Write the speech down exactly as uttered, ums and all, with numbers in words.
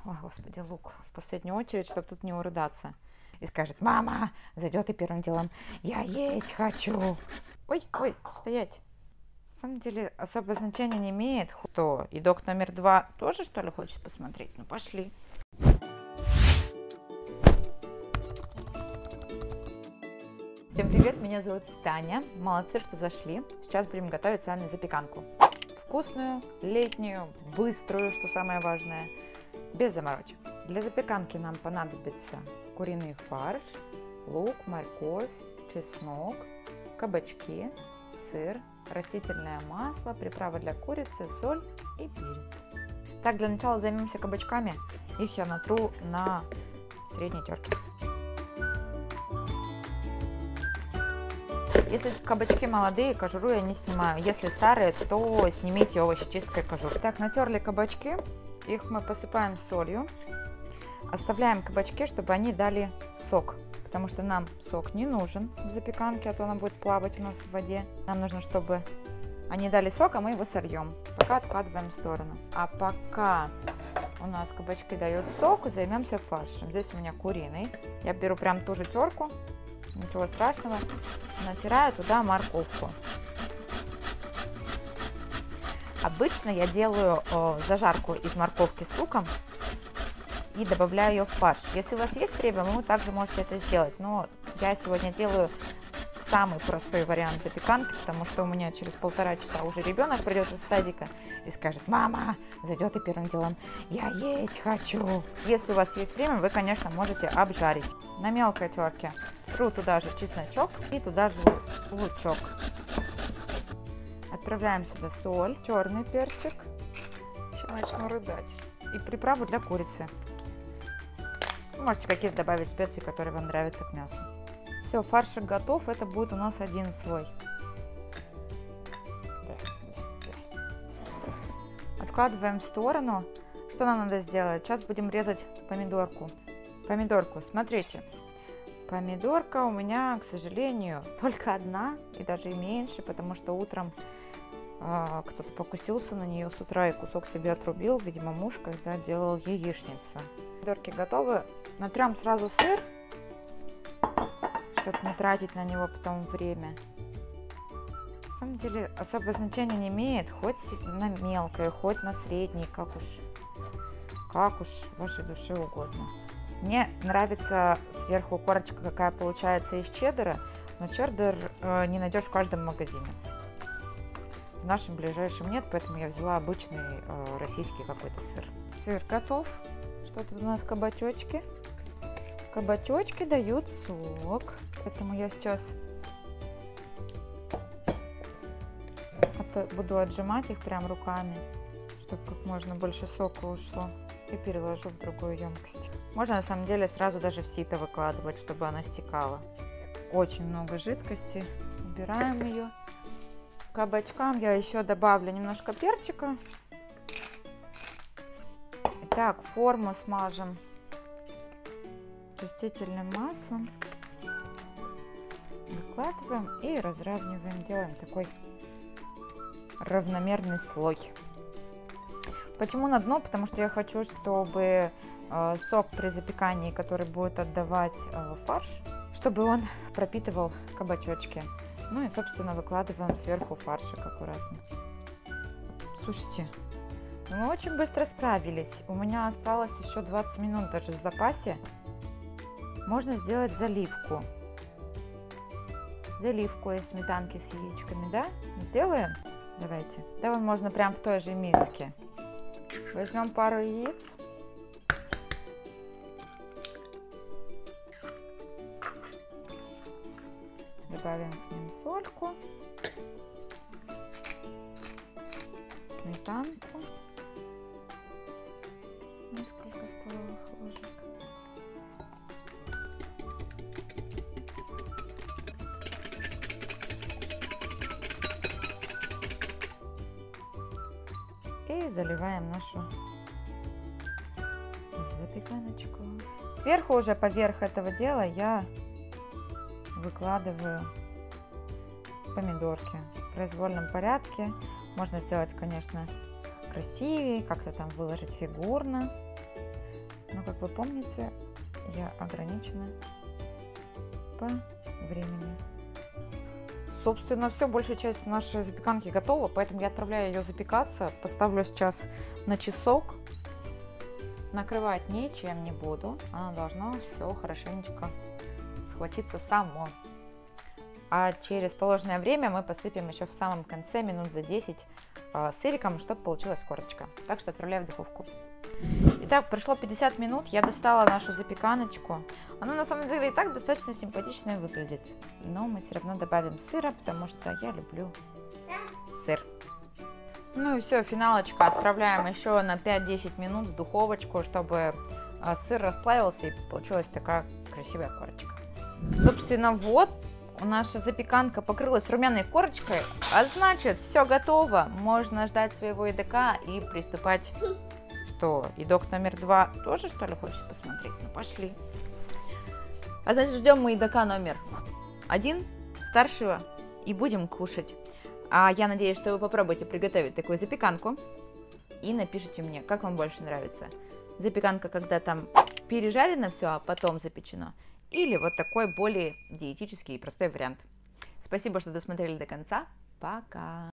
ой, господи, лук в последнюю очередь, чтобы тут не уродаться. И скажет: мама, зайдет и первым делом: я есть хочу. Ой, ой, стоять. На самом деле особое значение не имеет. Что, и док номер два тоже, что ли, хочет посмотреть? Ну, пошли. Всем привет, меня зовут Таня. Молодцы, что зашли. Сейчас будем готовить с вами запеканку. Вкусную, летнюю, быструю, что самое важное, без заморочек. Для запеканки нам понадобится куриный фарш, лук, морковь, чеснок, кабачки, сыр, растительное масло, приправа для курицы, соль и перец. Так, для начала займемся кабачками. Их я натру на средней терке. Если кабачки молодые, кожуру я не снимаю. Если старые, то снимите овощечисткой кожуру. Так, натерли кабачки. Их мы посыпаем солью. Оставляем кабачки, чтобы они дали сок. Потому что нам сок не нужен в запеканке, а то она будет плавать у нас в воде. Нам нужно, чтобы они дали сок, а мы его сольем. Пока откладываем в сторону. А пока у нас кабачки дают сок, займемся фаршем. Здесь у меня куриный. Я беру прям ту же терку. Ничего страшного. Натираю туда морковку. Обычно я делаю э, зажарку из морковки с луком и добавляю ее в фарш. Если у вас есть время, вы также можете это сделать. Но я сегодня делаю самый простой вариант запеканки, потому что у меня через полтора часа уже ребенок придет из садика и скажет: мама, зайдет и первым делом: я есть хочу. Если у вас есть время, вы, конечно, можете обжарить. На мелкой терке тру туда же чесночок и туда же лучок. Отправляем сюда соль, черный перчик, еще начну рыдать, и приправу для курицы. Вы можете какие-то добавить специи, которые вам нравятся к мясу. Все, фаршик готов, это будет у нас один слой. Откладываем в сторону. Что нам надо сделать? Сейчас будем резать помидорку. Помидорку, смотрите. Помидорка у меня, к сожалению, только одна, и даже и меньше, потому что утром э, кто-то покусился на нее с утра и кусок себе отрубил. Видимо, муж, когда делал яичницу. Помидорки готовы. Натрем сразу сыр, чтобы не тратить на него потом время. На самом деле особое значение не имеет, хоть на мелкое, хоть на средней, как уж, как уж вашей душе угодно. Мне нравится сверху корочка, какая получается из чеддера, но чеддер э, не найдешь в каждом магазине. В нашем ближайшем нет, поэтому я взяла обычный э, российский какой-то сыр. Сыр готов. Что тут у нас? Кабачочки. Кабачочки дают сок, поэтому я сейчас буду отжимать их прям руками, чтобы как можно больше сока ушло, и переложу в другую емкость. Можно на самом деле сразу даже в сито выкладывать, чтобы она стекала. Очень много жидкости, убираем ее. К кабачкам я еще добавлю немножко перчика. Итак, форму смажем растительным маслом, выкладываем и разравниваем, делаем такой равномерный слой. Почему на дно? Потому что я хочу, чтобы э, сок при запекании, который будет отдавать э, фарш, чтобы он пропитывал кабачочки. Ну и, собственно, выкладываем сверху фаршик аккуратно. Слушайте, мы очень быстро справились. У меня осталось еще двадцать минут даже в запасе. Можно сделать заливку. Заливку из сметанки с яичками, да? Сделаем? Давайте. Да, вон можно прям в той же миске. Возьмем пару яиц. Добавим к ним сольку. Сметанку. Несколько столовых ложек. И заливаем нашу запеканочку. Сверху уже поверх этого дела я выкладываю помидорки в произвольном порядке. Можно сделать, конечно, красивее, как-то там выложить фигурно. Но, как вы помните, я ограничена по времени. Собственно, все, большая часть нашей запеканки готова, поэтому я отправляю ее запекаться. Поставлю сейчас на часок. Накрывать ничем не буду. Она должна все хорошенечко схватиться само. А через положенное время мы посыпем еще в самом конце, минут за десять, сыриком, чтобы получилась корочка. Так что отправляю в духовку. Итак, прошло пятьдесят минут, я достала нашу запеканочку. Она на самом деле и так достаточно симпатично выглядит. Но мы все равно добавим сыра, потому что я люблю сыр. Ну и все, финалочка. Отправляем еще на пять-десять минут в духовочку, чтобы сыр расплавился и получилась такая красивая корочка. Собственно, вот наша запеканка покрылась румяной корочкой, а значит, все готово. Можно ждать своего едока и приступать. Что, едок номер два тоже, что ли, хочешь посмотреть? Ну, пошли. А значит, ждем мы едока номер один, старшего, и будем кушать. А я надеюсь, что вы попробуете приготовить такую запеканку и напишите мне, как вам больше нравится. Запеканка, когда там пережарено все, а потом запечено, или вот такой более диетический и простой вариант. Спасибо, что досмотрели до конца. Пока!